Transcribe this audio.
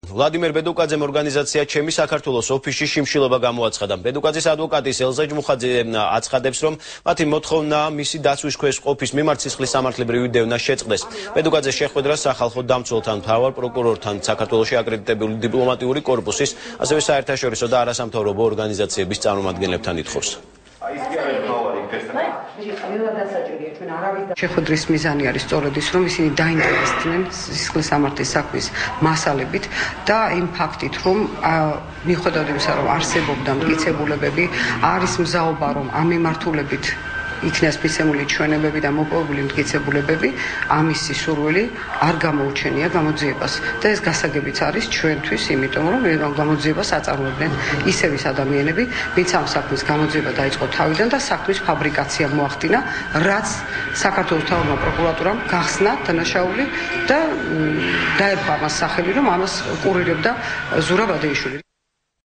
ვლადიმერ ბედუკაძემ ორგანიზაცია ჩემი საქართველოს ოფისში შიმშილობა გამოაცხადა. ბედუკაძის ადვოკატის ელზა ჯმუხაძე აცხადებს, რომ მათი მოთხოვნა მისი დაცვის ქვეშ ყოფის მიმართ სისხლის სამართლებრივი დევნა შეწყდეს. ბედუკაძეს შეხვედრა სახალხო დამცველთან, მთავარ პროკურორთან, საქართველოში აკრედიტებული დიპლომატიური კორპუსის, ასევე საერთაშორისო და არასამთავრობო ორგანიზაციების წარმომადგენლებთან ითხოვს. შეხვედრის მიზანი არის სწორედ ის, რომ ისინი დაინტერესდნენ სისხლის სამართლის საქმის მასალებით და იმ ფაქტით, რომ მიუხედავად იმისა, რომ არსებობდა მტკიცებულებები, არის მზაობა, რომ ამ მიმართულებით იქნას მიცემული ჩვენებები და მოპოვებული მტკიცებულებები, ამის სურვილი არ გამოუჩენია გამოძიებას. და ეს გასაგებიც არის ჩვენთვის, იმიტომ რომ გამოძიებას აწარმოებდნენ ისევ ის ადამიანები, ვინც ამ საქმის გამოძიება დაიწყო თავიდან და საქმის ფაბრიკაცია მოახდინა, რაც საქართველოს მთავრობმა პროკურატურამ გახსნა დანაშაული და დაერქვა ამას სახელი, რომ ამას კურირებდა ზურაბ ადეიშვილი.